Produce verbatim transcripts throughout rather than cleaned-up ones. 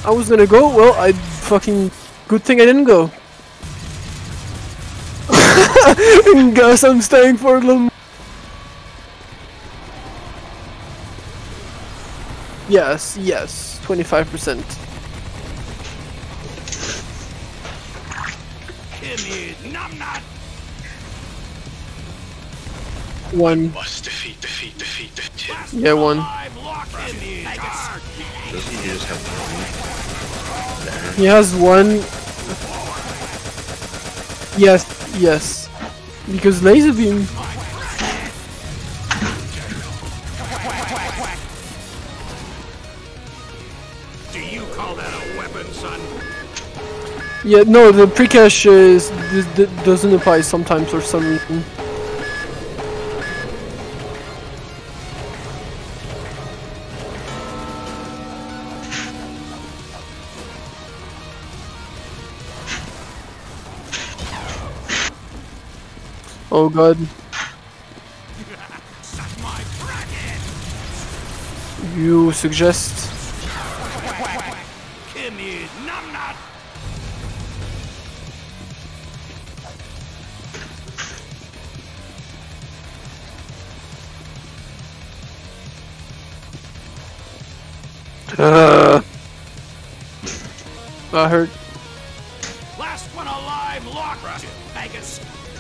I was gonna go. Well, I fucking good thing I didn't go. Guess I'm staying for a little more. Yes, yes, twenty-five percent. One. Must defeat, defeat, defeat, defeat. Yeah, one. Doesn't he just have one? He has one. Yes, yes. Because laser beam. Do you call that a weapon, son? Yeah, no, the precache is doesn't apply sometimes for some reason. Oh god. You suggest? Come here, numbnut. Uh, that hurt. Last one alive, lock you, Vegas.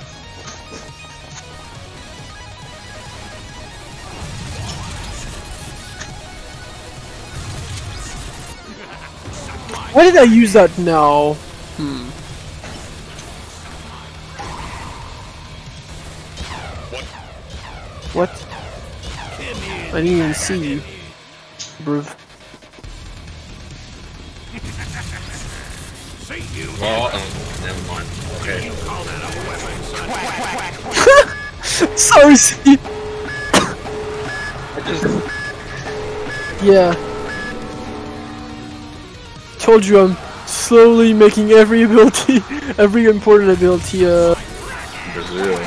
Why did I use that now? Hmm. What? I didn't even see you, bruv. Well, um, never mind. Okay. You call that a weapon, son? Sorry, Steve. I just... Yeah. Told you I'm slowly making every ability, every important ability, uh... Brazil.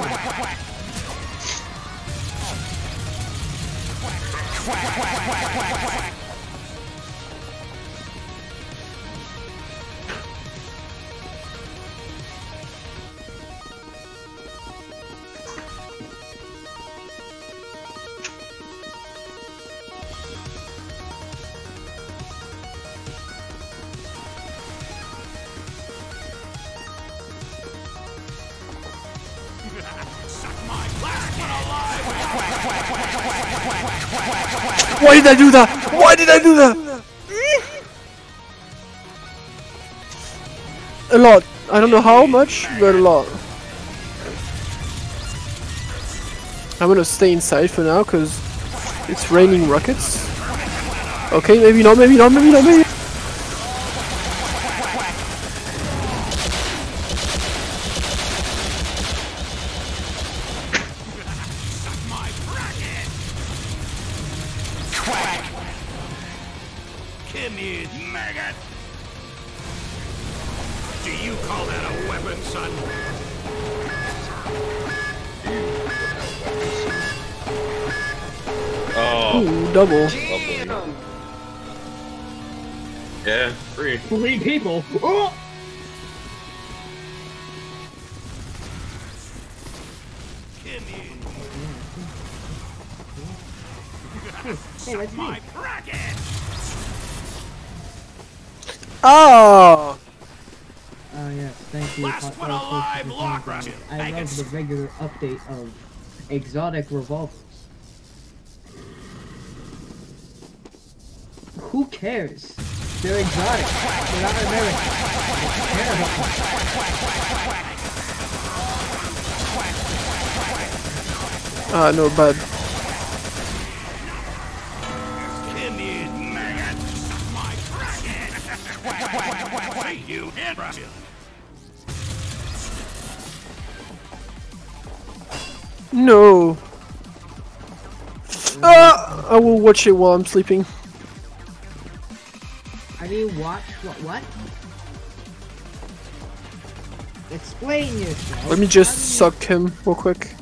Why did I do that? Why did I do that? A lot. I don't know how much, but a lot. I'm gonna stay inside for now, cause it's raining rockets. Okay, maybe not, maybe not, maybe not, maybe. Come here, maggot. Do you call that a weapon, son? Oh. Ooh, double. Lovely. Yeah, free. Three people. Oh! Come here. Hey, that's My me. bracket. Oh! Oh yes, thank you. Last Hot one Dog alive, Toast, for lock the rush. thing. I love Vegas. the regular update of exotic revolvers. Who cares? They're exotic. They're not American. Who cares about them? Ah, no, bad. Come here, maggot. My bracket. Wait, you hit Brazil. No. Ah, I will watch it while I'm sleeping. How do you watch what? What? Explain yourself. Let me just suck him real quick.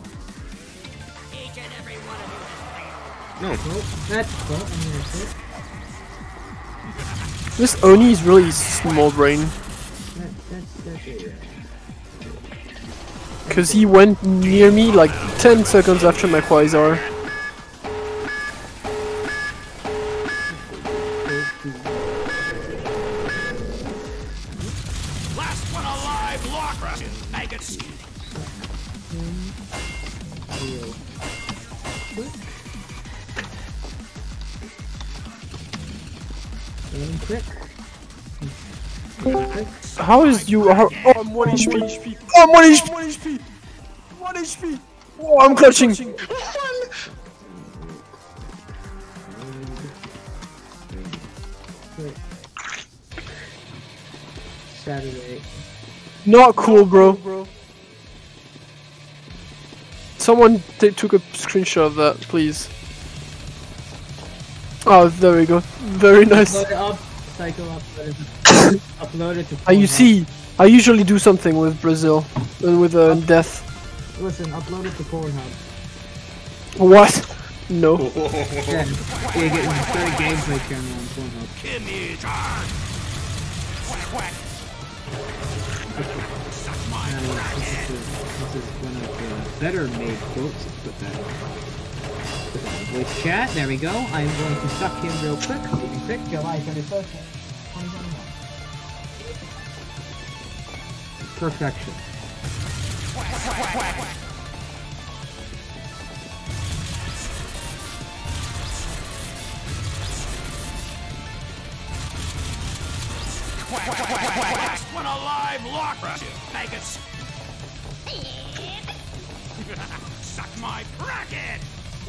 No. Oh, that's cool. I'm gonna sit. This Oni is really small brain. That, that's, that's it. Cause he went near me like ten seconds after my Quasar. Last one alive, lock Russian maggots. And quick. How is you? How, oh, I'm one H P. Oh, I'm one H P. one H P. one H P. Oh, I'm clutching. Saturday. Not cool, bro. Someone t took a screenshot of that, please. Oh, there we go. Very nice. Upload it up. Cycle upload it. Upload it to Ah, you Pornhub. see, I usually do something with Brazil and with uh, death. Listen, upload it to Pornhub. What? No. Yeah, yeah, get start a gameplay channel on Pornhub. Give me time. Quack, quack. Suck my Uh, this, is the, this is one of the better made quotes. Let's put that, put that in voice chat. There we go. I'm going to suck him real quick. I'll be quick. July thirty-first. twenty twenty-one. Perfection. quack, quack, quack. Quack, quack, quack, quack. Last one alive, lock Russian maggots. Suck my bracket.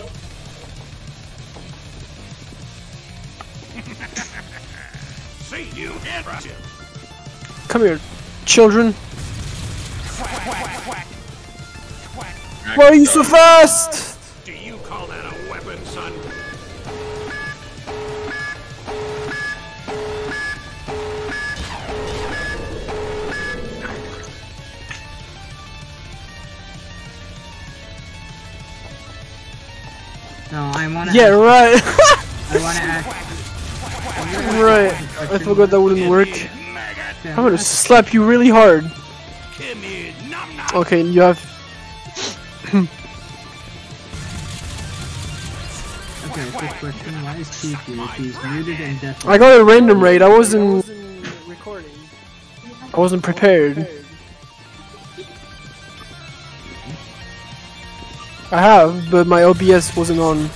See you in Russia. Come here, children. Quack, quack, quack, quack. Why are you so fast? Do you call that a weapon, son? No, I wanna. Yeah, right. I wanna ask. Right. I forgot that wouldn't work. Maggot. I'm gonna slap you really hard. Give me num num. Okay, you have. Okay, quick question. Why is Keith here if he's muted and deaf? I got a random raid. I wasn't recording. I wasn't prepared. I have, but my O B S wasn't on.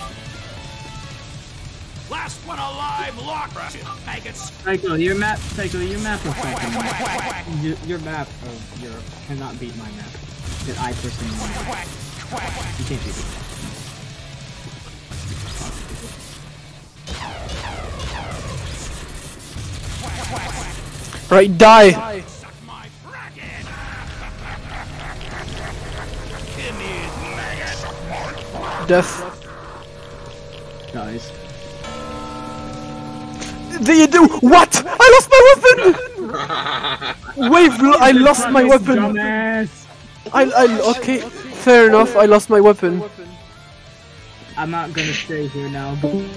Last one alive, lock Russian maggots. Psycho, your map, Psycho, your map is fucking. Your, your map of your cannot beat my map. That I personally want. Quack, quack, quack. You can't beat it. Right, die. Suck my bracket. Give me maggot. Death. Guys. Did you do what? I lost my weapon. Wave, I lost my weapon. Dumbass. I, I, okay, fair enough. I lost my weapon. I'm not gonna stay here now.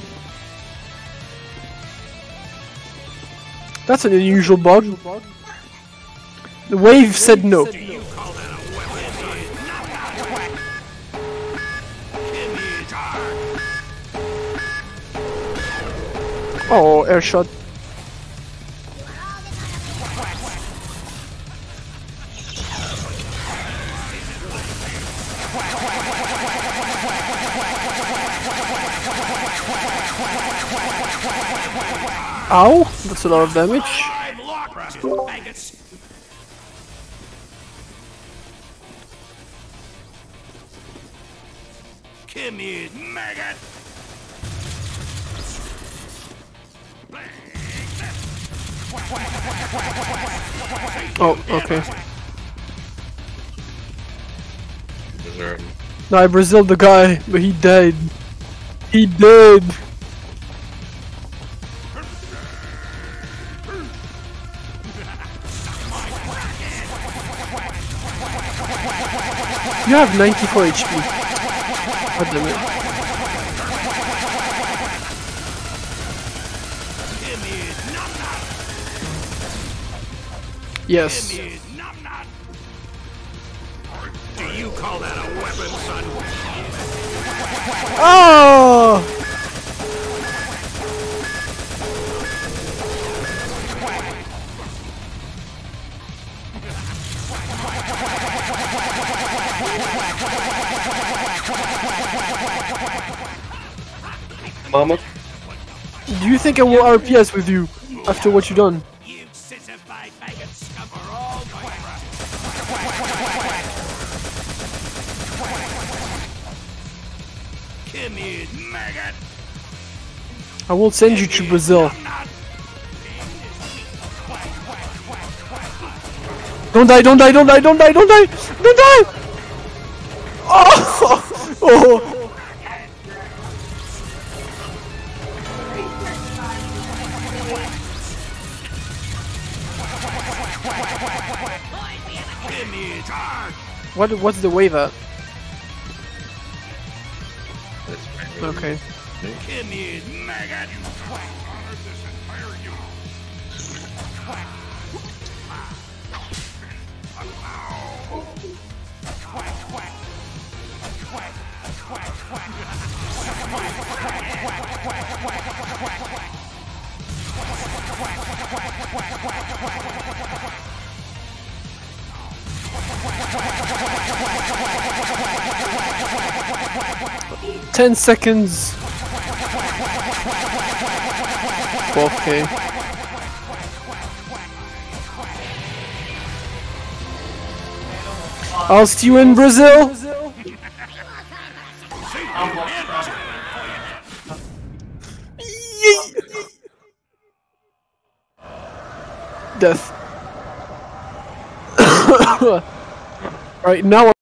That's an unusual bug. The wave said no. Do you call that a weapon? Quack. Give me time. Oh, air shot. Ow, that's a lot of damage. Alive, lock Russian maggots. Give me maggot. Oh, okay. Deserve. No, I Braziled the guy, but he died. He did. You have ninety-four H P. God damn it. Give me num Yes. Give me numbnut. Do you call that a weapon, son? Oh! Mama. Do you think I will R P S with you after what you done? You sissified maggot scum are all my Come here, maggot. I will send you to Brazil. Don't die, don't die, don't die, don't die, don't die! Don't die! Oh! Oh! Give me a charge. What, what's the wave at? That's right. Okay. Come here, maggot. Ten seconds. Okay. I'll see you in Brazil. Yee. Death. Right now.